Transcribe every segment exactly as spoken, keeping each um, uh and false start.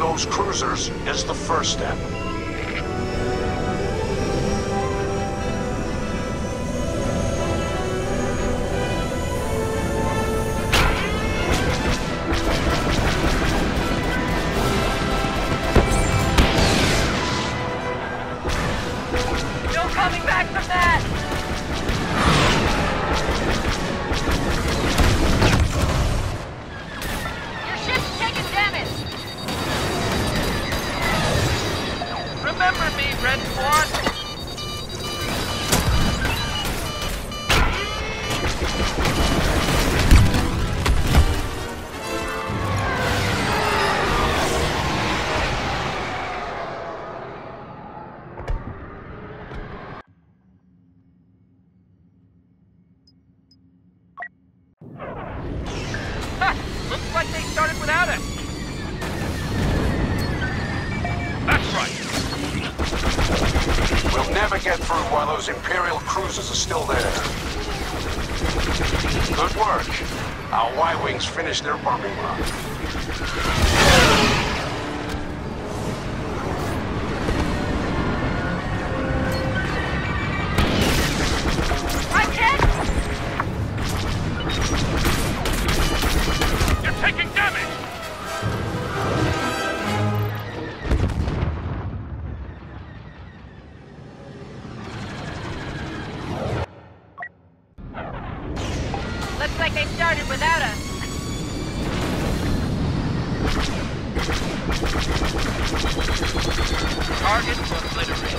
those cruisers is the first step. Get through while those Imperial cruisers are still there. Good work. Our Y-Wings finished their bombing run. You're taking damage! Looks like they started without us. Target obliterated.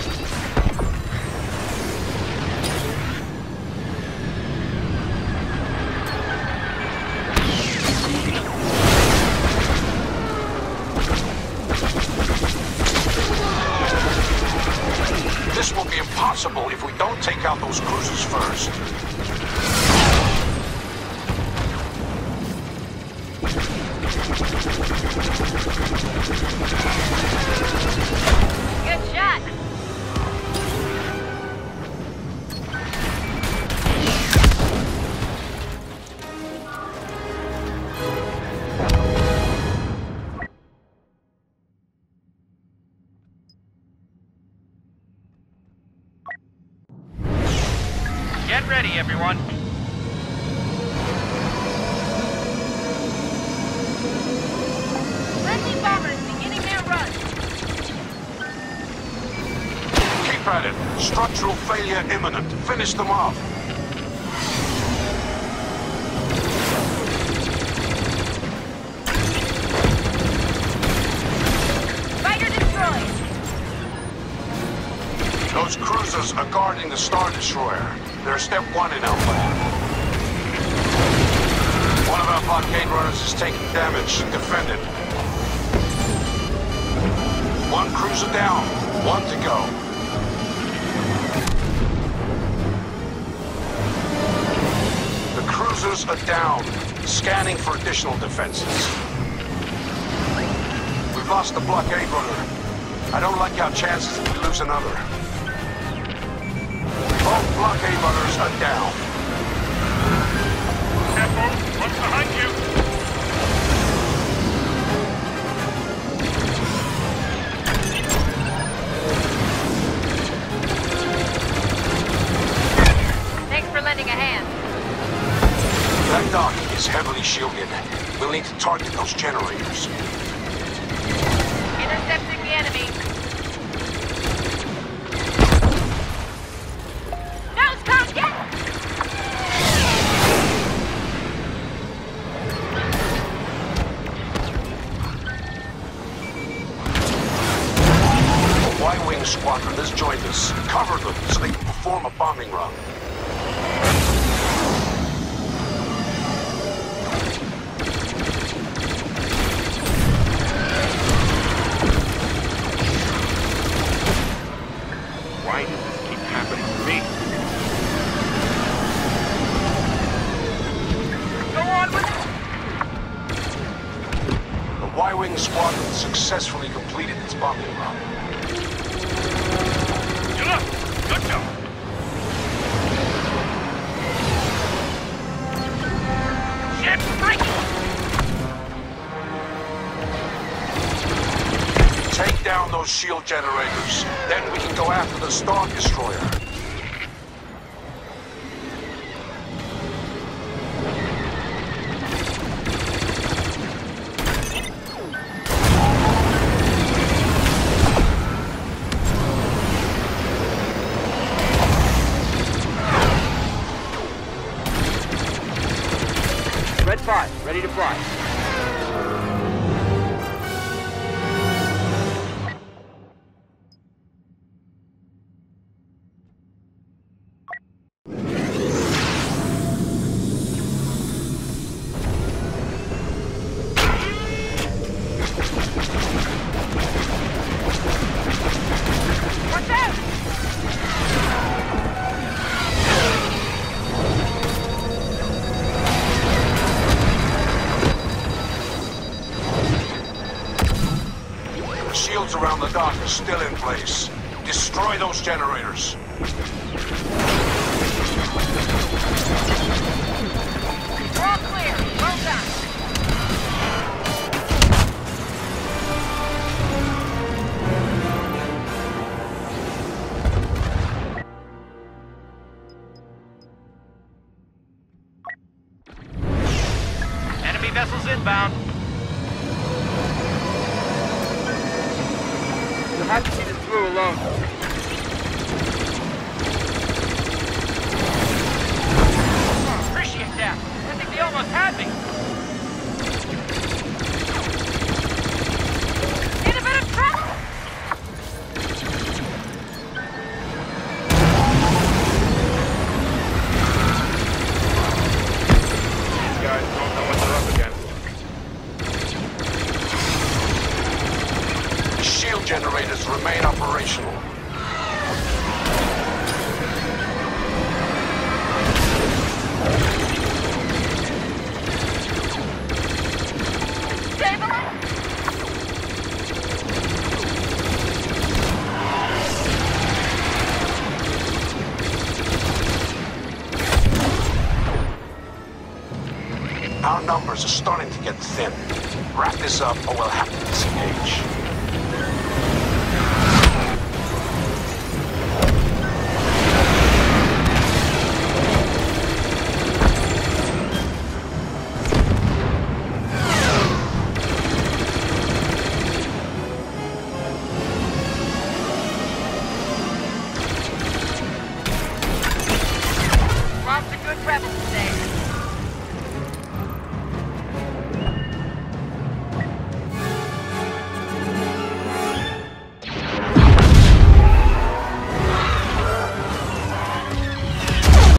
This will be impossible if we don't take out those cruisers first. Good shot. Get ready, everyone. Friendly bombers beginning their run. Keep at it. Structural failure imminent. Finish them off. Fighter destroyed. Those cruisers are guarding the Star Destroyer. They're step one in our plan. One of our blockade runners is taking damage. Defend it. One cruiser down. One to go. The cruisers are down. Scanning for additional defenses. We've lost the blockade runner. I don't like our chances if we lose another. Both blockade runners are down. Careful! What's behind you? Thanks for lending a hand. That dock is heavily shielded. We'll need to target those generators. Intercepting the enemy. Nose cone, get! The Y-Wing squadron has joined us. Cover them so they can perform a bombing run. Why does this keep happening to me? Go on with it! The Y-Wing squadron successfully completed its bombing run. Good job! Ship breaking! down those shield generators. Then we can go after the Star Destroyer. Red five, ready to fly. Watch out! The shields around the dock are still in place. Destroy those generators. We're all clear. Well done. Enemy vessels inbound. You'll have to see this through alone. Oh, appreciate that. I think they almost had me. In a bit of trouble! These guys don't know what they're up against. The shield generators remain operational. Stabilize! Our numbers are starting to get thin. Wrap this up or we'll have to disengage.